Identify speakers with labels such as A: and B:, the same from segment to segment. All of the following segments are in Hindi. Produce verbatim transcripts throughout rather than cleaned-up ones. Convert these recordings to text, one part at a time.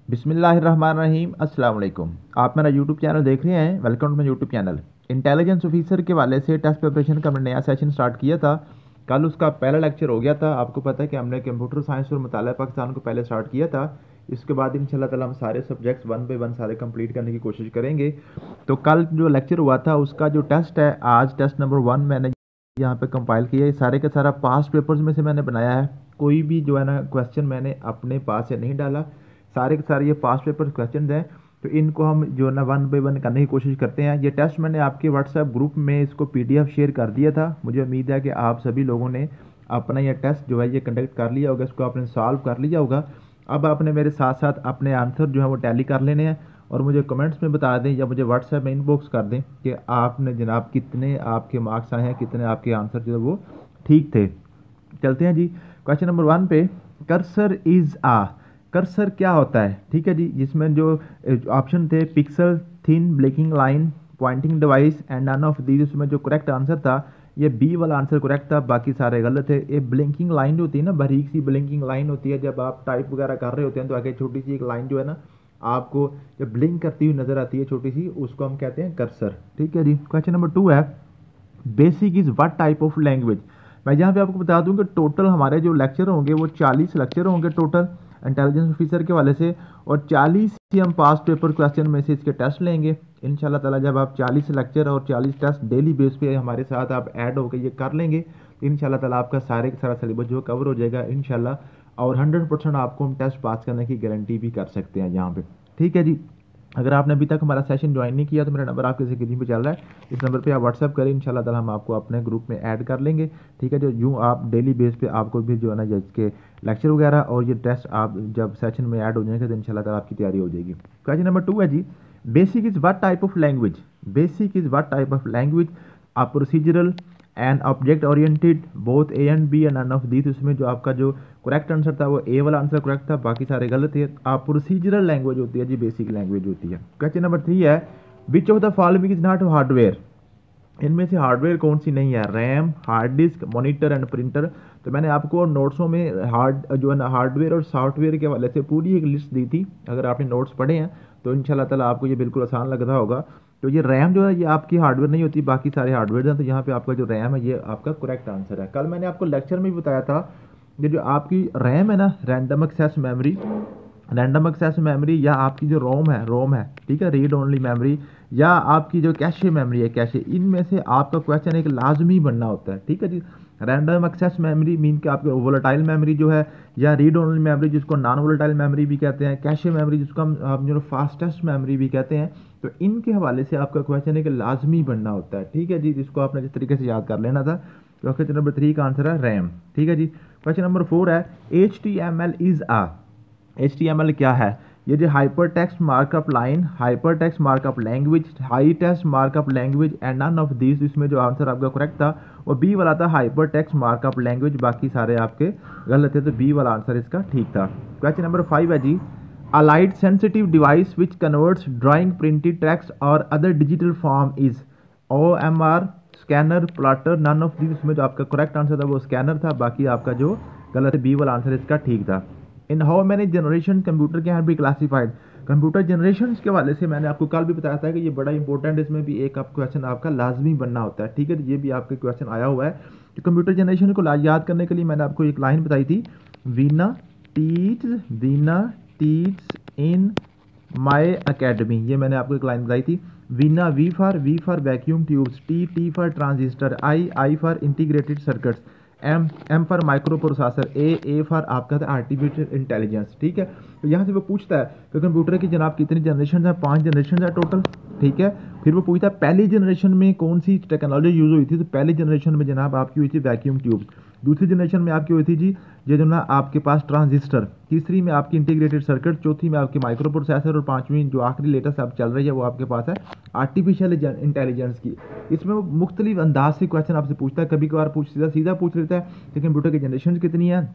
A: बिस्मिल्लाहिर्रहमानिर्रहीम। अस्सलाम वालेकुम। आप मेरा यूट्यूब चैनल देख रहे हैं। Welcome to my YouTube channel. Intelligence officer के वाले से टेस्ट प्रिपरेशन का हमने नया सेशन स्टार्ट किया था। कल उसका पहला लेक्चर हो गया था। आपको पता है कि हमने कंप्यूटर साइंस और मुताला पाकिस्तान को पहले स्टार्ट किया था। इसके बाद इंशाल्लाह ताला हम सारे सब्जेक्ट्स वन बाई वन सारे कंप्लीट करने की कोशिश करेंगे। तो कल जो लेक्चर हुआ था उसका जो टेस्ट है, आज टेस्ट नंबर वन मैंने यहाँ पे कंपाइल किया है। सारे का सारा पास्ट पेपर्स में से मैंने बनाया है। कोई भी जो है ना क्वेश्चन मैंने अपने पास से नहीं डाला। सारे के सारे ये पास्ट पेपर क्वेश्चन हैं। तो इनको हम जो है ना वन बाई वन करने की कोशिश करते हैं। ये टेस्ट मैंने आपके व्हाट्सएप ग्रुप में इसको पीडीएफ शेयर कर दिया था। मुझे उम्मीद है कि आप सभी लोगों ने अपना ये टेस्ट जो है ये कंडक्ट कर लिया होगा, इसको आपने सॉल्व कर लिया होगा। अब आपने मेरे साथ साथ अपने आंसर जो है वो टैली कर लेने हैं और मुझे कमेंट्स में बता दें या मुझे व्हाट्सएप में इनबॉक्स कर दें कि आपने जनाब कितने आपके मार्क्स आए हैं, कितने आपके आंसर जो है वो ठीक थे। चलते हैं जी क्वेश्चन नंबर वन पे। कर्सर इज आ, कर्सर क्या होता है? ठीक है जी, जिसमें जो ऑप्शन थे pixel, thin blinking line, pointing device and none of these, उसमें जो करेक्ट आंसर था ये बी वाला आंसर करेक्ट था, बाकी सारे गलत थे। ये ब्लिंकिंग लाइन होती है ना, बारीक सी ब्लिंकिंग लाइन होती है। जब आप टाइप वगैरह कर रहे होते हैं तो आगे छोटी सी एक लाइन जो है ना आपको जब ब्लिंक करती हुई नजर आती है छोटी सी, उसको हम कहते हैं कर्सर। ठीक है जी। क्वेश्चन नंबर टू है basic is what type of language. मैं यहाँ पे आपको बता दूं कि टोटल हमारे जो लेक्चर होंगे वो चालीस लेक्चर होंगे टोटल इंटेलिजेंस ऑफिसर के वाले से, और चालीस ही हम पास पेपर क्वेश्चन में से इसके टेस्ट लेंगे इंशाल्लाह ताला। जब आप चालीस लेक्चर और चालीस टेस्ट डेली बेस पे हमारे साथ आप ऐड होकर ये कर लेंगे तो इंशाल्लाह ताला आपका सारे का सारा सिलेबस जो कवर हो जाएगा इंशाल्लाह, और हंड्रेड परसेंट आपको हम टेस्ट पास करने की गारंटी भी कर सकते हैं यहाँ पे। ठीक है जी। अगर आपने अभी तक हमारा सेशन ज्वाइन नहीं किया तो मेरा नंबर आपके स्क्रीन पे चल रहा है, इस नंबर पे आप व्हाट्सअप करें, इंशाल्लाह ताला हम आपको अपने ग्रुप में ऐड कर लेंगे। ठीक है, जो यूँ आप डेली बेस पे आपको भी जो है ना इसके लेक्चर वगैरह और ये टेस्ट आप जब सेशन में ऐड हो जाएंगे तो इंशाल्लाह ताला आपकी तैयारी हो जाएगी। क्वेश्चन नंबर टू है जी basic is what type of language. Basic is what type of language, uh procedural and object oriented, both A and B and none of these. उसमें जो आपका जो करेक्ट आंसर था वो ए वाला आंसर करेक्ट था, बाकी सारे गलत थे। आप प्रोसीजरल लैंग्वेज होती है जी, बेसिक लैंग्वेज होती है। क्वेश्चन नंबर थ्री है which of the following is not hardware. इनमें से हार्डवेयर कौन सी नहीं है? RAM, hard disk, monitor and printer. तो मैंने आपको नोट्सों में हार्ड जो है ना हार्डवेयर और सॉफ्टवेयर के हवाले से पूरी एक लिस्ट दी थी। अगर आपने नोट्स पढ़े हैं तो इंशाल्लाह ताला आपको ये बिल्कुल आसान लग रहा होगा। तो ये रैम जो है ये आपकी हार्डवेयर नहीं होती, बाकी सारे हार्डवेयर हैं। तो यहाँ पे आपका जो रैम है ये आपका करेक्ट आंसर है। कल मैंने आपको लेक्चर में भी बताया था ये जो आपकी रैम है ना, random access memory, random access memory या आपकी जो रोम है रोम है ठीक है, रीड ओनली मेमोरी, या आपकी जो कैशे मेमोरी है कैशे, इनमें से आपका क्वेश्चन एक लाजमी बनना होता है। ठीक है जी। रैंडम एक्सेस मेमोरी मीन कि आपकी वोलेटाइल मेमोरी जो है, या रीड ओनली मेमोरी जिसको नॉन वोलेटाइल मेमोरी भी कहते हैं, कैशे मेमोरी जिसको हम आप जो फास्टेस्ट मेमोरी भी कहते हैं। तो इनके हवाले से आपका क्वेश्चन एक लाजमी बनना होता है। ठीक है जी, जिसको आपने जिस तरीके से याद कर लेना था। तो क्वेश्चन नंबर थ्री का आंसर है रैम। ठीक है जी। क्वेश्चन नंबर फोर है H T M L is uh. H T M L क्या है? ये जो hyper text markup line, hyper text markup language, high text markup language and none of this. इसमें जो आंसर आपका करेक्ट था वो बी वाला था, हाइपर टेक्स्ट मार्कअप लैंग्वेज, बाकी सारे आपके गलत थे। तो बी वाला आंसर इसका ठीक था। क्वेश्चन नंबर फाइव है जी a light sensitive device which converts drawing printed text और other digital form is O M R, scanner, plotter, none of this. इसमें जो आपका करेक्ट आंसर था वो स्कैनर था, बाकी आपका जो गलत है बी वाला आंसर इसका ठीक था। In how many generation computer can be classified. Computer generation के वाले से मैंने आपको कल भी बताया था कि ये बड़ा इंपॉर्टेंट, इसमें भी एक आप क्वेश्चन आपका लाजमी बनना होता है। ठीक है, तो ये भी आपके क्वेश्चन आया हुआ है। तो कंप्यूटर जनरेशन को याद करने के लिए मैंने आपको एक लाइन बताई थी, Veena teach Veena teach in my academy. ये मैंने आपको एक लाइन बताई थी। Veena, V for V for vacuum tubes, T T for transistor, I I for integrated circuits, M M for micro processor, A A for आपका था आर्टिफिशियल इंटेलिजेंस। ठीक है, तो यहाँ से वो पूछता है कि कंप्यूटर की जनाब कितनी जनरेशन है? पांच जनरेशन है टोटल। ठीक है, फिर वो पूछता है पहली जनरेशन में कौन सी टेक्नोलॉजी यूज हुई थी? तो पहली जनरेशन में जनाब आपकी हुई थी वैक्यूम ट्यूब। दूसरी जनरेशन में आपकी हुई थी जी ये जो ना आपके पास ट्रांजिस्टर। तीसरी में आपकी इंटीग्रेटेड सर्किट, चौथी में आपकी माइक्रो प्रोसेसर, और पांचवीं जो आखिरी लेटेस्ट अब चल रही है वो आपके पास है आर्टिफिशियल इंटेलिजेंस की। इसमें वो मुख्तलिफ अंदाज से क्वेश्चन आपसे पूछता है, कभी कभार पूछ सीधा सीधा पूछ लेता है कि कंप्यूटर की जनरेशन कितनी है,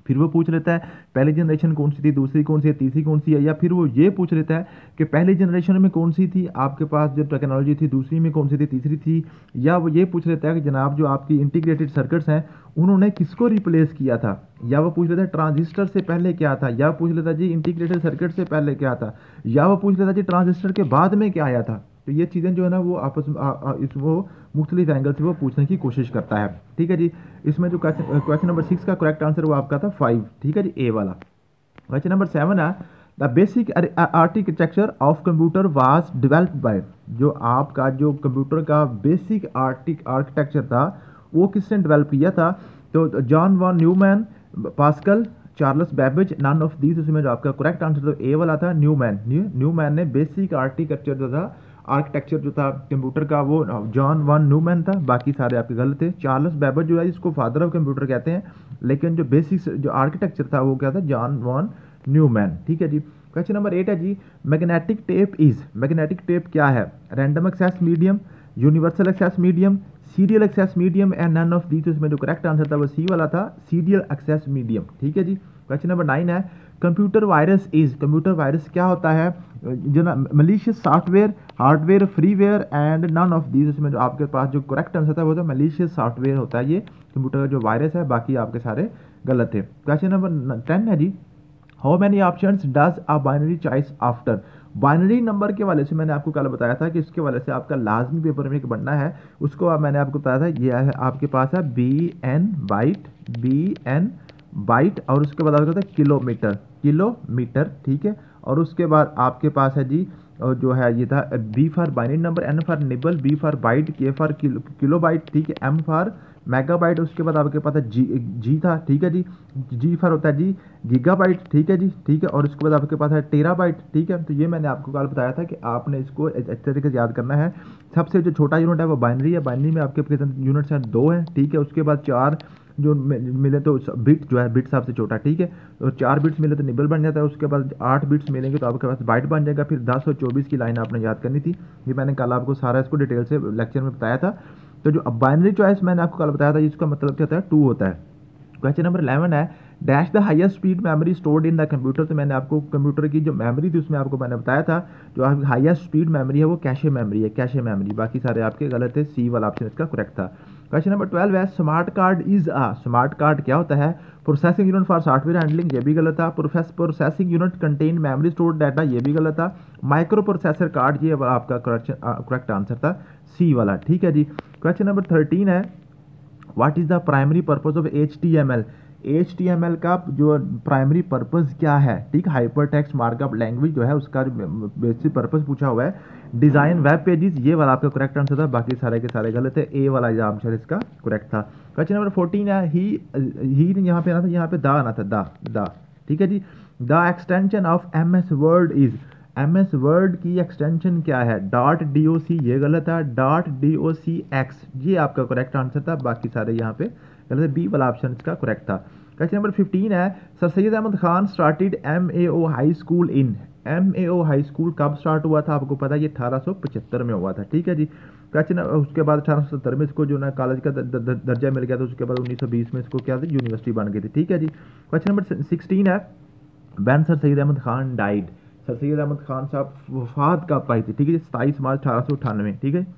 A: फिर वो पूछ लेता है पहली जनरेशन कौन सी थी, दूसरी कौन सी है, तीसरी कौन सी है, या फिर वो ये पूछ लेता है कि पहली जनरेशन में कौन सी थी आपके पास जो टेक्नोलॉजी थी, दूसरी में कौन सी थी, तीसरी थी, या वो ये पूछ लेता है कि जनाब जो आपकी इंटीग्रेटेड सर्किट्स हैं उन्होंने किसको रिप्लेस किया था, या वो पूछ लेता है ट्रांजिस्टर से पहले क्या था, या पूछ लेता है जी इंटीग्रेटेड सर्किट से पहले क्या था, या वो पूछ लेता है जी ट्रांजिस्टर के बाद में क्या आया था। तो ये चीज़ें जो है ना वो आपस में आ, आ, इस वो मुख्तलिफ एंगल से वो पूछने की कोशिश करता है। ठीक है जी, इसमें जो क्वेश्चन नंबर सिक्स का करेक्ट आंसर वो आपका था फाइव। ठीक है जी, ए वाला। क्वेश्चन नंबर सेवन है the basic architecture of computer was developed by, जो आपका जो कंप्यूटर का बेसिक आर्टिक आर्किटेक्चर था वो किसने डेवलप किया था। तो John von Neumann, Pascal, Charles Babbage, none of these. उसमें जो आपका करेक्ट आंसर तो ए वाला था न्यूमैन। न्यू न्यूमैन ने बेसिक आर्किटेक्चर जो था आर्किटेक्चर जो था कंप्यूटर का वो जॉन वन न्यूमैन था, बाकी सारे आपके गलत थे। चार्ल्स बेबेज जो है इसको फादर ऑफ कंप्यूटर कहते हैं, लेकिन जो बेसिक जो आर्किटेक्चर था वो क्या था, जॉन वन न्यूमैन। ठीक है जी। क्वेश्चन नंबर एट है जी magnetic tape is, magnetic tape क्या है, random access medium, universal access medium, serial access medium and none of these. उसमें जो करेक्ट आंसर था वो सी वाला था, सीरियल एक्सेस मीडियम। ठीक है जी। क्वेश्चन नंबर नाइन है computer virus is, computer virus क्या होता है, जो ना malicious software, hardware, freeware and none of these. उसमें जो आपके पास जो करेक्ट आंसर था वो तो मलिशियस सॉफ्टवेयर होता है ये कंप्यूटर का जो वायरस है, बाकी आपके सारे गलत थे। क्वेश्चन नंबर टेन है जी how many options does a binary choice after, binary number के वाले से मैंने आपको कल बताया था कि इसके वाले से आपका लाजमी पेपर में एक बनना है, उसको अब मैंने आपको बताया था ये है आपके पास है B N byte, B N byte, और उसके बाद आपका था किलोमीटर, किलोमीटर। ठीक है, और उसके बाद आपके पास है जी और जो है ये था B for binary number, N for nibble, B for byte, K for kilo kilo byte. ठीक है, एम फॉर मेगाबाइट, उसके बाद आपके पास है जी जी था। ठीक है जी, जी फॉर होता है जी गीगाबाइट। ठीक है जी, ठीक है, और उसके बाद आपके पास है टेराबाइट। ठीक है, तो ये मैंने आपको कल बताया था कि आपने इसको अच्छे तरीके से याद करना है। सबसे जो छोटा यूनिट है वो बाइनरी है, बाइनरी में आपके यूनिट्स हैं दो हैं। ठीक है, उसके बाद चार जो मिले तो बिट जो है बिट सबसे छोटा। ठीक है, और चार बिट्स मिले तो निबल बन जाता है, उसके बाद आठ बिट्स मिलेंगे तो आपके पास बाइट बन जाएगा। फिर दस और चौबीस की लाइन आपने याद करनी थी, ये मैंने कल आपको सारा इसको डिटेल से लेक्चर में बताया था। तो जो बाइनरी चॉइस मैंने आपको कल बताया था जिसका मतलब क्या होता है, टू होता है। क्वेश्चन नंबर इलेवन है dash the highest speed memory stored in the computer. तो मैंने आपको कंप्यूटर की जो मेमोरी थी उसमें आपको मैंने बताया था जो आपकी हाईएस्ट स्पीड मेमोरी है वो कैशे मेमोरी है, कैशे मेमोरी। बाकी सारे आपके गलत है, सी वाला ऑप्शन इसका करेक्ट था। क्वेश्चन नंबर ट्वेल्व है smart card is uh, smart card क्या होता है, processing unit for software handling, ये भी गलत था। Process processing unit contain memory stored data, ये भी गलत था। माइक्रो प्रोसेसर कार्ड, ये आपका करेक्ट आंसर था, सी वाला। ठीक है जी। क्वेश्चन नंबर थर्टीन है what is the primary purpose of H T M L, H T M L का जो प्राइमरी पर्पस क्या है। ठीक, हाइपर टेक्स्ट मार्कअप लैंग्वेज जो है उसका बेसिक पर्पस पूछा हुआ है। डिजाइन वेब पेजेस, ये वाला आपका करेक्ट आंसर था, बाकी सारे के सारे गलत है, ए वाला आंसर इसका करेक्ट था। क्वेश्चन नंबर फोर्टीन है ही ही यहाँ पे आना था, यहाँ पे द आना था, द द ठीक है जी। The extension of M S word is, M S word की एक्सटेंशन क्या है, डॉट डी ओ सी, ये गलत है। Dot D O C X, ये आपका करेक्ट आंसर था, बाकी सारे यहाँ पे गलत है, बी वाला ऑप्शन इसका करेक्ट था। क्वेश्चन नंबर फिफ्टीन है sir Syed Ahmad Khan started M A O high school in, M A O high school कब स्टार्ट हुआ था, आपको पता है ये अठारह सौ पचहत्तर में हुआ था। ठीक है जी। क्वेश्चन उसके बाद अठारह सौ सत्तर में इसको जो ना कॉलेज का द, द, द, दर्जा मिल गया था, उसके बाद उन्नीस सौ बीस में इसको क्या था, यूनिवर्सिटी बन गई थी। ठीक है जी। क्वेश्चन नंबर सिक्सटीन है when sir Syed Ahmad Khan died, sir Syed Ahmad Khan साहब वफात कब पाई थी। ठीक है, सताईस मार्च अठारह सौ अट्ठानवे। ठीक है,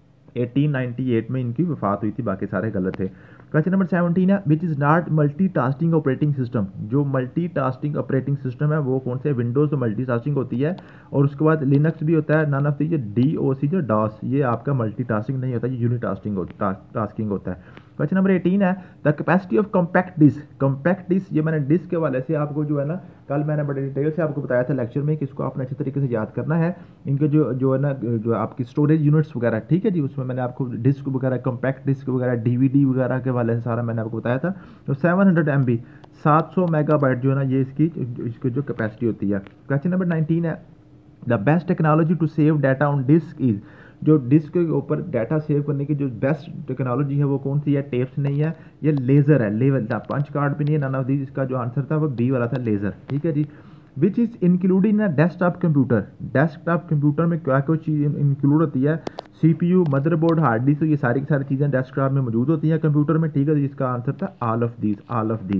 A: अठारह सौ अट्ठानवे में इनकी वफात हुई थी, बाकी सारे गलत थे। क्वेश्चन नंबर सेवनटीन है which is not multi tasking operating system, जो मल्टी टास्किंग ऑपरेटिंग सिस्टम है वो कौन से, विंडोज़ तो मल्टी टास्किंग होती है, और उसके बाद लिनक्स भी होता है। None of the D O C जो डॉस, ये आपका मल्टी टास्किंग नहीं होता, ये यूनिट टास्किंग होता टास्किंग होता है। क्वेश्चन नंबर एटीन है the capacity of compact disc, compact disc ये मैंने डिस्क के वाले से आपको जो है ना कल मैंने बड़े डिटेल से आपको बताया था लेक्चर में कि इसको आपने अच्छे तरीके से याद करना है। इनके जो जो है ना जो आपकी स्टोरेज यूनिट्स वगैरह, ठीक है जी, उसमें मैंने आपको डिस्क वगैरह, कॉम्पैक्ट डिस्क वगैरह, डीवीडी वगैरह के वाले से सारा मैंने आपको बताया था। तो सेवन हंड्रेड एम बी सात सौ मेगाबाइट जो है ना ये इसकी इसकी जो कैपेसिटी होती है। क्वेश्चन नंबर नाइनटीन है the best technology to save data on disk is, जो डिस्क के ऊपर डाटा सेव करने की जो बेस्ट टेक्नोलॉजी है वो कौन सी है, टेप्स नहीं है, ये लेज़र है, लेवल पंच कार्ड भी नहीं है, नन ऑफ दीज। इसका जो आंसर था वो बी वाला था, लेज़र। ठीक है जी। Which is included in a desktop computer, desktop computer में क्या क्या चीज़ इंक्लूड होती है, सीपीयू, मदरबोर्ड, हार्ड डिस्क, तो ये सारी की सारी चीज़ें डेस्कटॉप में मौजूद होती हैं कंप्यूटर में। ठीक है, इसका आंसर था all of these, all of these.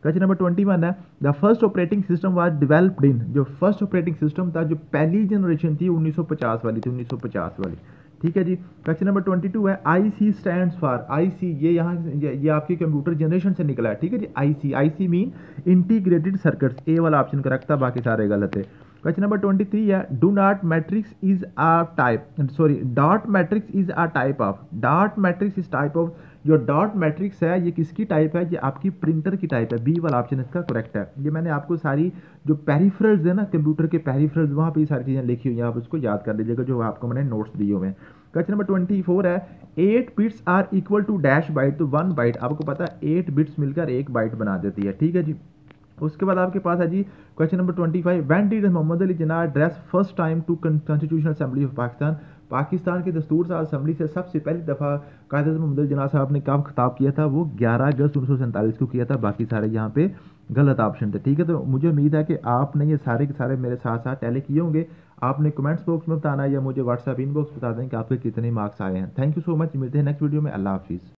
A: Question number twenty one है the first operating system was developed in, जो फर्स्ट ऑपरेटिंग सिस्टम था जो पहली जनरेशन थी उन्नीस सौ पचास वाली थी, उन्नीस सौ पचास वाली। ठीक है जी। क्वेश्चन नंबर ट्वेंटी टू है आई सी स्टैंड्स फॉर, आई सी ये यहाँ ये, ये आपकी कंप्यूटर जनरेशन से निकला है। ठीक है जी। I C, I C mean integrated circuits, A वाला ऑप्शन करेक्ट था, बाकी सारे गलत है। क्वेश्चन नंबर ट्वेंटी थ्री है do not matrix is a type, sorry dot matrix is a type of, dot matrix is type of, जो डॉट मैट्रिक्स है ये किसकी टाइप है, ये आपकी प्रिंटर की टाइप है, बी वाला ऑप्शन इसका करेक्ट है। ये मैंने आपको सारी जो पेरिफेरल्स है ना कंप्यूटर के पेरिफेरल्स, वहाँ पे ये सारी चीज़ें लिखी हुई हैं, आप उसको याद कर लीजिएगा जो आपको मैंने नोट्स दिए हुए हैं। क्वेश्चन नंबर ट्वेंटी फोर है eight bits are equal to dash byte, तो वन बाइट आपको पता है एट बिट्स मिलकर एक बाइट बना देती है। ठीक है जी। उसके बाद आपके पास है जी question number twenty five when did Mohammad Ali Jinnah address first time to constitutional assembly of Pakistan, Pakistan की दस्तूर साज असम्बली से सबसे पहली दफ़ा कायद मोहम्मद अली जिन्ना साहब ने कब खिताब किया था, वो ग्यारह अगस्त उन्नीस सौ सैंतालीस को किया था, बाकी सारे यहाँ पे गलत ऑप्शन थे। ठीक है। तो मुझे उम्मीद है कि आपने ये सारे के सारे मेरे साथ साथ टैली किए होंगे। आपने कमेंट्स बॉक्स में बताना या मुझे व्हाट्सएप इनबॉक्स बता दें कि आपके कितने मार्क्स आए हैं। थैंक यू सो मच, मिलते हैं नेक्स्ट वीडियो में। अल्लाह हाफिज़।